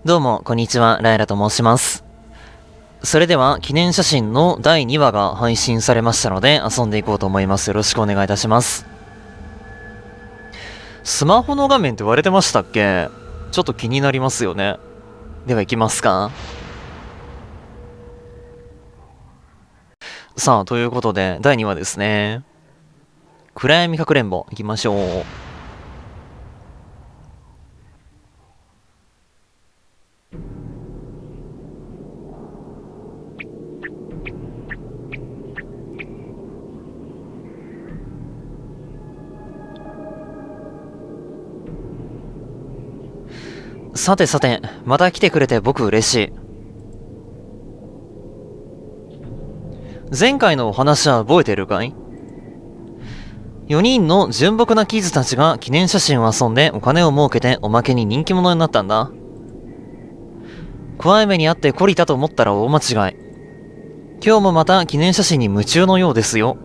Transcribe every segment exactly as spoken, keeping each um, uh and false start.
どうも、こんにちは、ライラと申します。それでは、記念写真のだいにわが配信されましたので、遊んでいこうと思います。よろしくお願いいたします。スマホの画面って割れてましたっけ？ちょっと気になりますよね。では行きますか。さあ、ということで、だいにわですね。暗闇かくれんぼ、行きましょう。さてさて、また来てくれて僕嬉しい。前回のお話は覚えてるかい？ よ 人の純朴なキッズたちが記念写真を遊んでお金を儲けておまけに人気者になったんだ。怖い目にあって懲りたと思ったら大間違い。今日もまた記念写真に夢中のようですよ。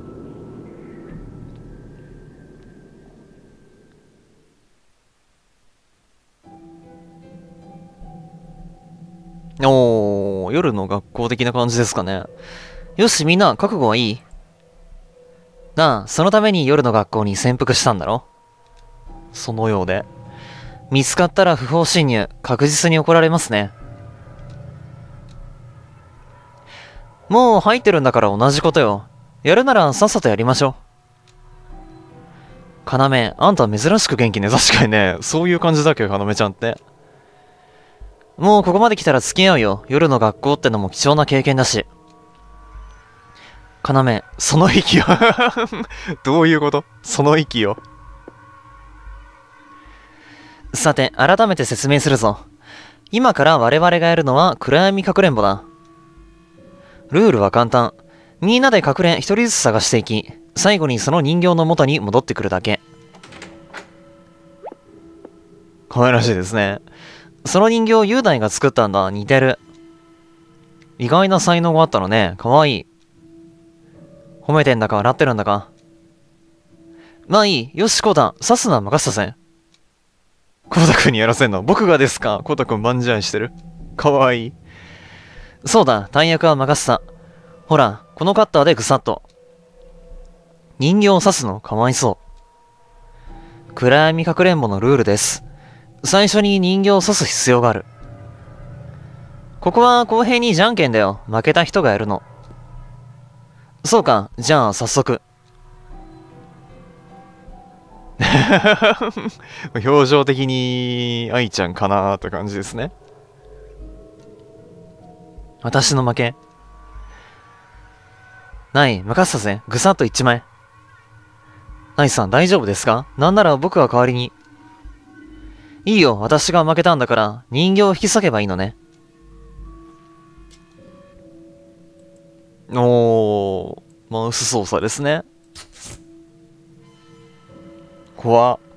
おー、夜の学校的な感じですかね。よし、みんな、覚悟はいい？なあ、そのために夜の学校に潜伏したんだろ？そのようで。見つかったら不法侵入、確実に怒られますね。もう入ってるんだから同じことよ。やるならさっさとやりましょう。要、あんた珍しく元気ね。確かにね、そういう感じだけど、要ちゃんって。もうここまで来たら付き合うよ。夜の学校ってのも貴重な経験だし。要、その息よ。どういうこと？その息よ。さて、改めて説明するぞ。今から我々がやるのは暗闇かくれんぼだ。ルールは簡単。みんなで隠れ一人ずつ探していき、最後にその人形の元に戻ってくるだけ。可愛らしいですね。その人形、雄大が作ったんだ。似てる。意外な才能があったのね。かわいい。褒めてんだか笑ってるんだか。まあいい。よし、コウタ、刺すのは任せたぜ。コウタくんにやらせんの僕がですか？コウタくん万試合してる。かわいい。そうだ、大役は任せた。ほら、このカッターでぐさっと。人形を刺すのかわいそう。暗闇かくれんぼのルールです。最初に人形を刺す必要がある。ここは公平にじゃんけんだよ。負けた人がやるの。そうか、じゃあ早速。表情的に愛ちゃんかなーって感じですね。私の負け。ない、任せたぜ。ぐさっと一枚。ナイさん大丈夫ですか？なんなら僕が代わりに。いいよ、私が負けたんだから、人形を引き裂けばいいのね。おー、マウス操作ですね。怖っ。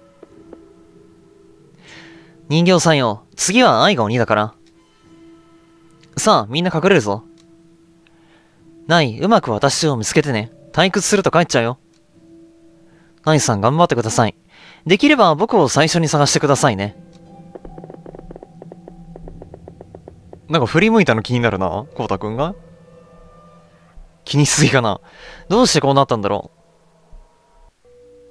人形さんよ、次は愛が鬼だから。さあ、みんな隠れるぞ。ない、うまく私を見つけてね。退屈すると帰っちゃうよ。ナイさん頑張ってください。できれば僕を最初に探してくださいね。なんか振り向いたの気になるな、コウタくんが。気にしすぎかな。どうしてこうなったんだろう。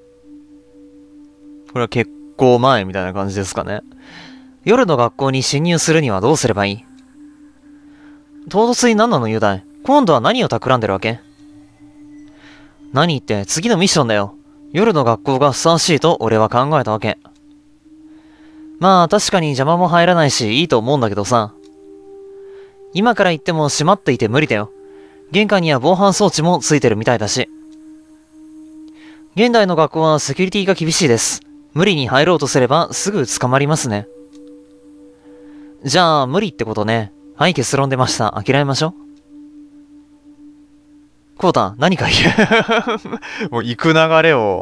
これは結構前みたいな感じですかね。夜の学校に侵入するにはどうすればいい？唐突に何なの雄大。今度は何を企んでるわけ？何って次のミッションだよ。夜の学校がふさわしいと俺は考えたわけ。まあ確かに邪魔も入らないしいいと思うんだけどさ。今から言っても閉まっていて無理だよ。玄関には防犯装置もついてるみたいだし。現代の学校はセキュリティが厳しいです。無理に入ろうとすればすぐ捕まりますね。じゃあ無理ってことね。はい、結論出ました。諦めましょう。コウタ、何か言う。もう行く流れを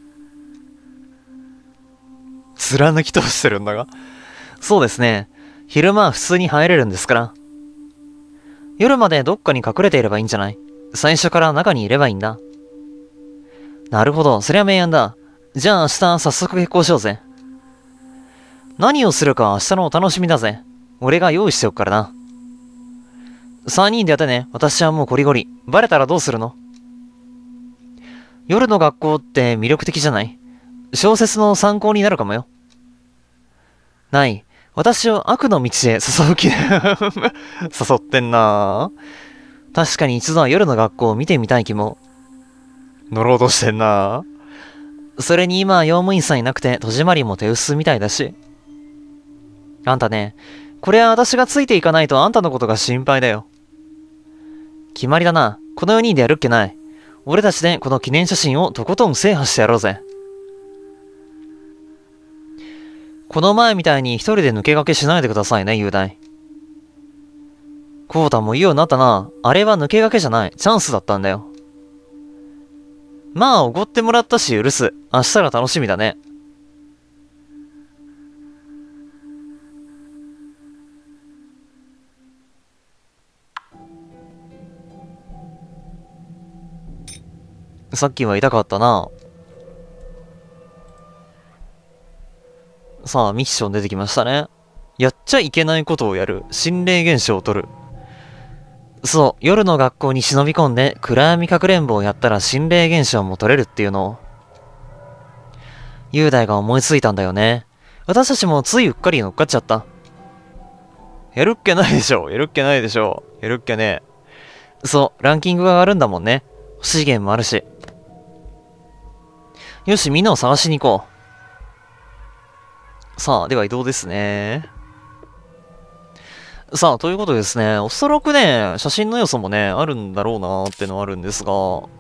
貫き通してるんだが。そうですね。昼間は普通に入れるんですから。夜までどっかに隠れていればいいんじゃない？最初から中にいればいいんだ。なるほど、そりゃ明暗だ。じゃあ明日早速結婚しようぜ。何をするか明日のお楽しみだぜ。 俺が用意しておくからな。さんにんでやってね。私はもうゴリゴリ。バレたらどうするの？夜の学校って魅力的じゃない？小説の参考になるかもよ。ない。私を悪の道へ誘う気で誘ってんな。確かに一度は夜の学校を見てみたい気も。乗ろうとしてんな。それに今は用務員さんいなくて戸締まりも手薄みたいだし。あんたね、これは私がついていかないとあんたのことが心配だよ。決まりだな。このよにんでやるっけない。俺たちでこの記念写真をとことん制覇してやろうぜ。この前みたいに一人で抜け駆けしないでくださいね、雄大。コウタもいいようになったな。あれは抜け駆けじゃない。チャンスだったんだよ。まあ、おごってもらったし許す。明日が楽しみだね。さっきは痛かったな。さあ、ミッション出てきましたね。やっちゃいけないことをやる。心霊現象を取る。そう、夜の学校に忍び込んで暗闇かくれんぼをやったら心霊現象も取れるっていうのを。雄大が思いついたんだよね。私たちもついうっかり乗っかっちゃった。やるっけないでしょ。やるっけないでしょ。やるっけねえ。そう、ランキングが上がるんだもんね。欲しいゲームもあるし。よし、みんなを探しに行こう。さあ、では移動ですね。さあ、ということでですね、おそらくね、写真の要素もね、あるんだろうなーってのはあるんですが、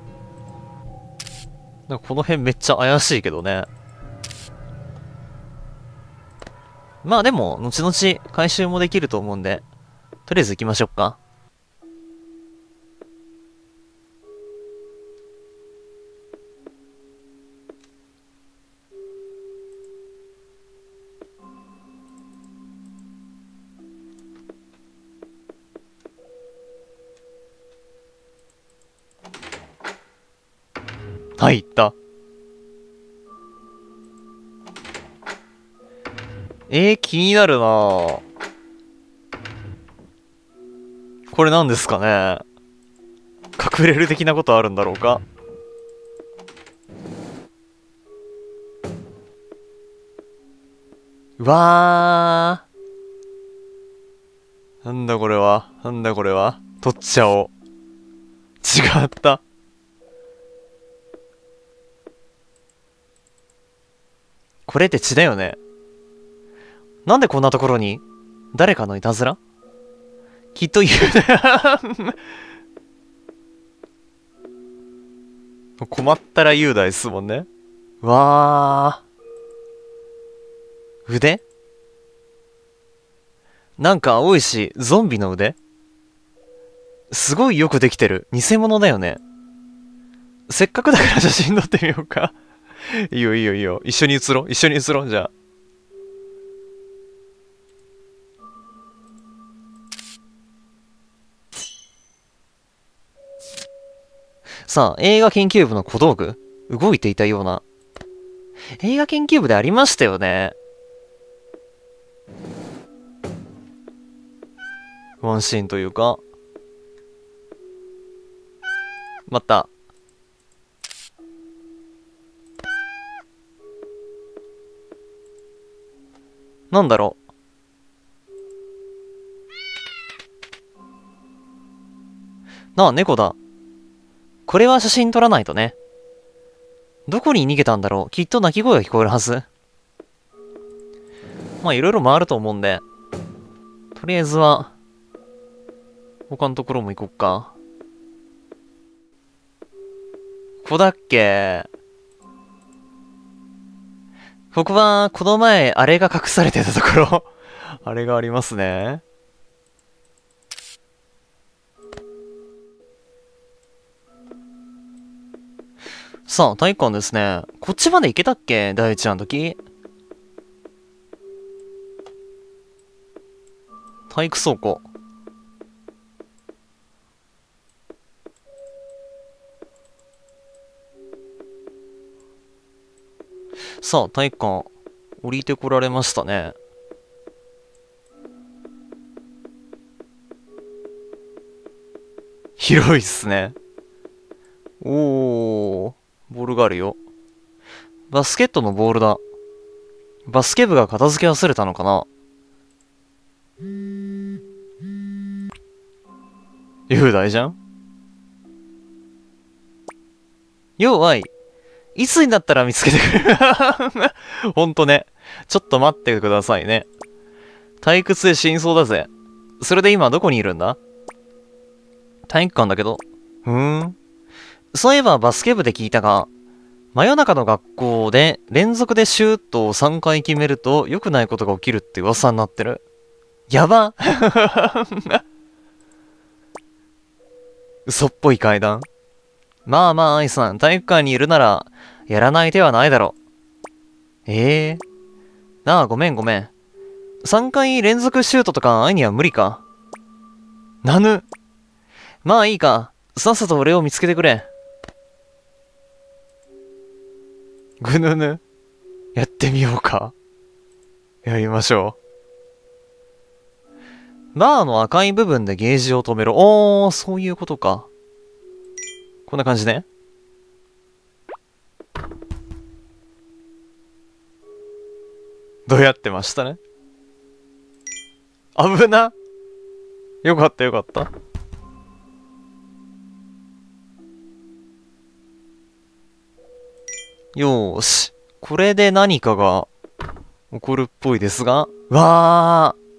なんかこの辺めっちゃ怪しいけどね。まあでも、後々回収もできると思うんで、とりあえず行きましょうか。はい、行った。えー、気になるなぁ。これ何ですかね。隠れる的なことあるんだろうか。うわー。なんだこれは。なんだこれは。取っちゃおう。違った。これって血だよね。なんでこんなところに誰かのいたずら？きっと言う困ったら雄大ですもんね。わー。腕？なんか青いし、ゾンビの腕？すごいよくできてる。偽物だよね。せっかくだから写真撮ってみようか。いいよいいよいいよ。一緒に写ろう。一緒に写ろう。じゃあ。さあ、映画研究部の小道具？動いていたような。映画研究部でありましたよね。ワンシーンというか。また。なんだろう。なあ、猫だ。これは写真撮らないとね。どこに逃げたんだろう。きっと鳴き声が聞こえるはず。まあ、いろいろ回ると思うんで。とりあえずは、他のところも行こっか。ここだっけ？ここは、この前、あれが隠されてたところあれがありますね。さあ、体育館ですね。こっちまで行けたっけ？第一話の時。体育倉庫。さあ、体育館、降りてこられましたね。 広いっすね。おー、ボールがあるよ。バスケットのボールだ。バスケ部が片付け忘れたのかな。雄大じゃん。ようあい、いつになったら見つけてくれる。ほんとね。ちょっと待ってくださいね。退屈で死にそうだぜ。それで今どこにいるんだ？体育館だけど。ふーん。そういえばバスケ部で聞いたが、真夜中の学校で連続でシュートをさんかい決めると良くないことが起きるって噂になってる。やば。嘘っぽい階段。まあまあ、アイさん、体育館にいるなら、やらない手はないだろう。ええー、なあ、ごめんごめん。さんかい連続シュートとか愛には無理か。なぬ。まあいいか。さっさと俺を見つけてくれ。ぐぬぬ。やってみようか。やりましょう。バーの赤い部分でゲージを止めろ。おー、そういうことか。こんな感じね。どうやってましたね。危な。よかったよかった。よーし。これで何かが起こるっぽいですが。わー。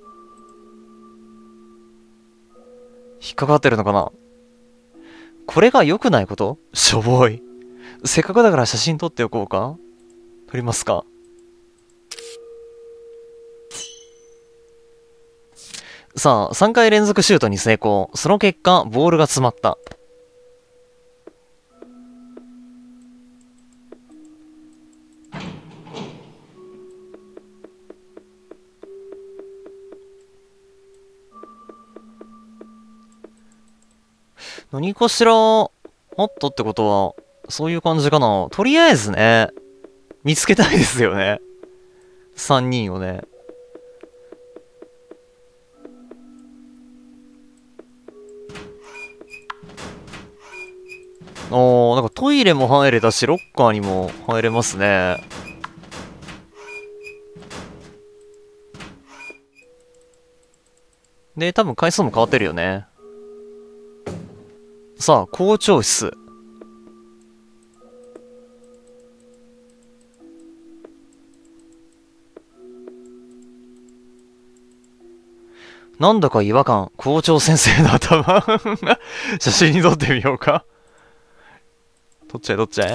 引っかかってるのかな。これが良くないこと？しょぼい。せっかくだから写真撮っておこうか。撮りますか。さあ、さんかい連続シュートに成功。その結果、ボールが詰まった。何かしら、あったってことは、そういう感じかな。とりあえずね、見つけたいですよね。さんにんをね。おー、なんかトイレも入れたし、ロッカーにも入れますね。で、多分回数も変わってるよね。さあ、校長室。なんだか違和感。校長先生の頭。写真に撮ってみようか。撮っちゃえ、撮っちゃえ。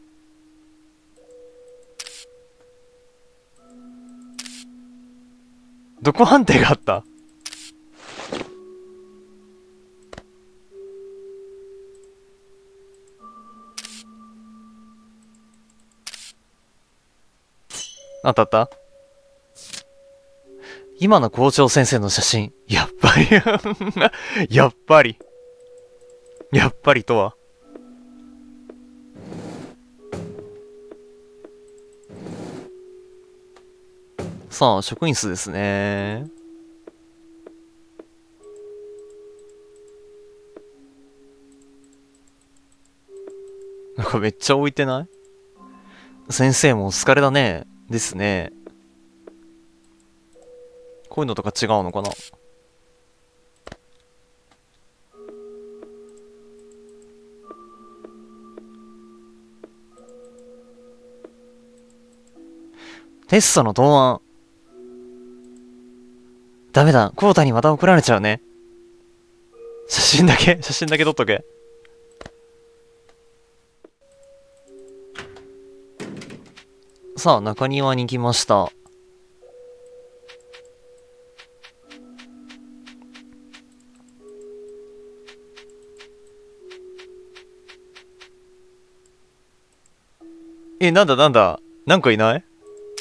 どこ判定があった？あったあった。今の校長先生の写真。やっぱり。やっぱり。やっぱりとは。さあ、職員室ですね。なんかめっちゃ置いてない？先生もお疲れだね。ですね。こういうのとか違うのかな。テストの答案。ダメだ。コータにまた怒られちゃうね。写真だけ、写真だけ撮っとけ。さあ、中庭に来ました。え、なんだなんだ。なんかいない？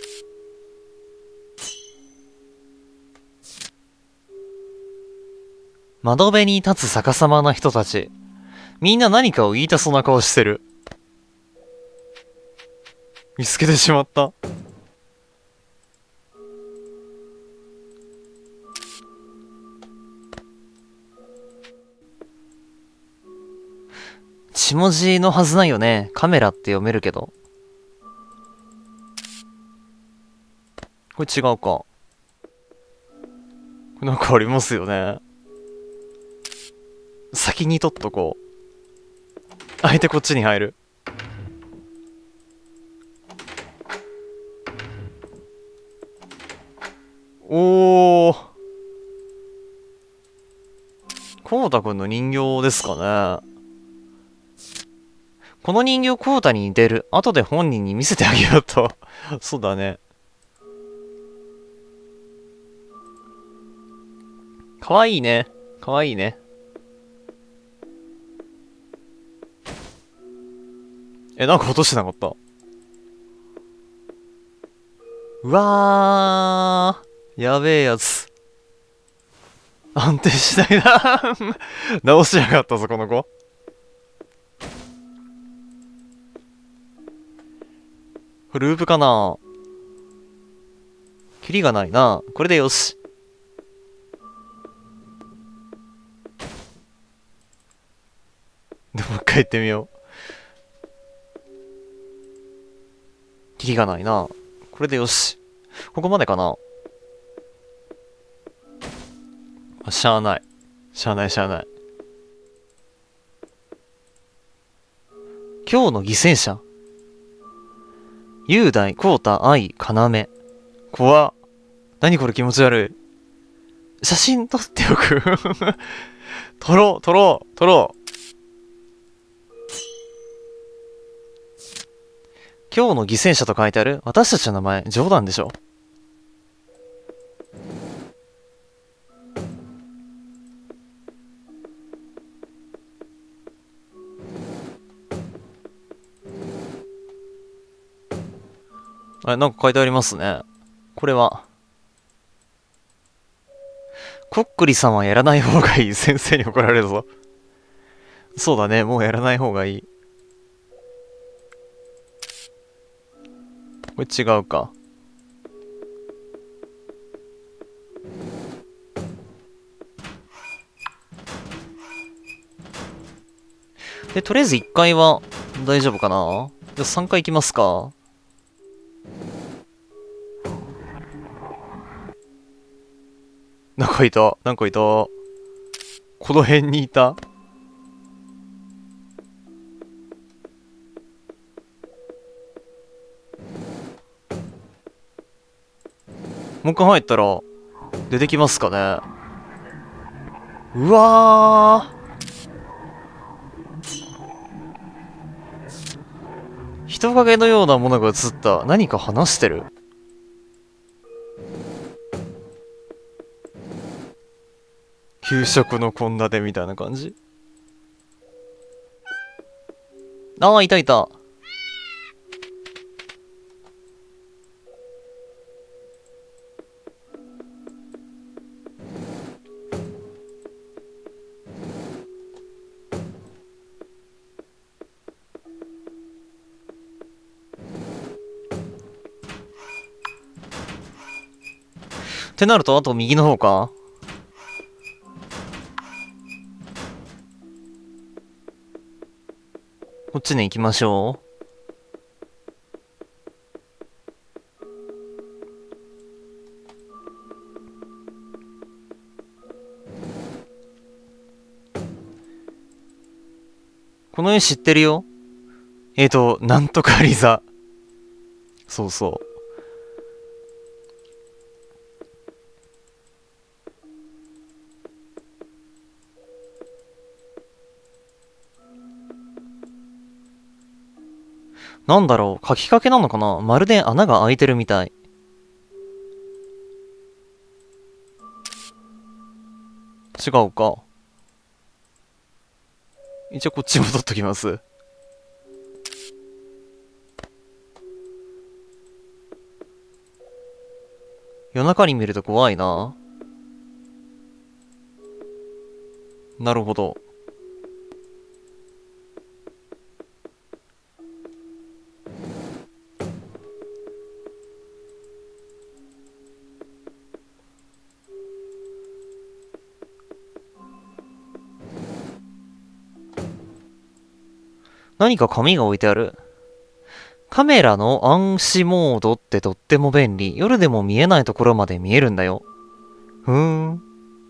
窓辺に立つ逆さまな人たち。みんな何かを言いたそうな顔してる。見つけてしまった。 し文字のはずないよね。カメラって読めるけど。これ違うか。これなんかありますよね。先に取っとこう。相手こっちに入る。おー。こうたくんの人形ですかね。この人形こうたに似てる。後で本人に見せてあげようと。そうだね。かわいいね。かわいいね。え、なんか落としてなかった。うわー。やべえやつ。安定しないな。直しやがったぞ、この子。ループかな。キリがないな。これでよし。でもう一回行ってみよう。キリがないな。これでよし。ここまでかな。あ、しゃあない。しゃあないしゃあない。今日の犠牲者。雄大、コウタ、愛、要。怖っ。何これ気持ち悪い。写真撮っておく。撮ろう、撮ろう、撮ろう。今日の犠牲者と書いてある私たちの名前、冗談でしょ。あれ、なんか書いてありますね。これは。こっくりさんはやらない方がいい。先生に怒られるぞ。そうだね、もうやらない方がいい。これ違うか。で、とりあえずいっかいは大丈夫かな。じゃあさんかい行きますか。なんかいた。なんかいた。この辺にいた。もう一回入ったら出てきますかね。うわー。人影のようなものが映った。何か話してる。給食の献立みたいな感じ。ああ、いたいた。ってなると、あと右の方か。こっちに行きましょう。この絵知ってるよ。えーと、なんとかリザ。そうそう。なんだろう、書きかけなのかな。まるで穴が開いてるみたい。違うか。一応こっちも取っときます。夜中に見ると怖いな。なるほど。 何か紙が置いてある。カメラの暗視モードってとっても便利。夜でも見えないところまで見えるんだよ。ふーん。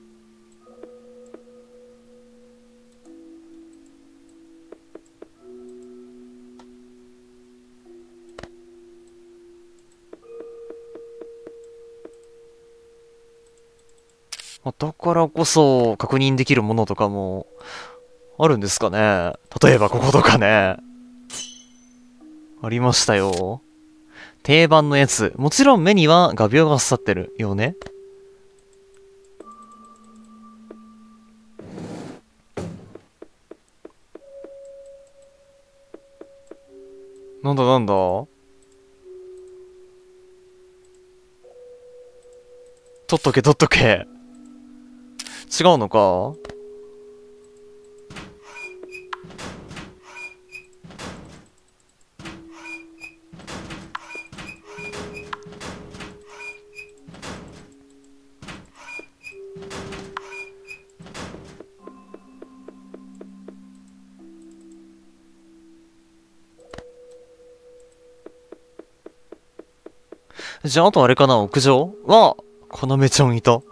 だからこそ確認できるものとかもあるんですかね。例えばこことかね。ありましたよ。定番のやつ。もちろん目には画鋲が刺さってるよね。なんだなんだ、取っとけ取っとけ。違うのか。じゃあ、あとあれかな、屋上は、かなめちゃんいた。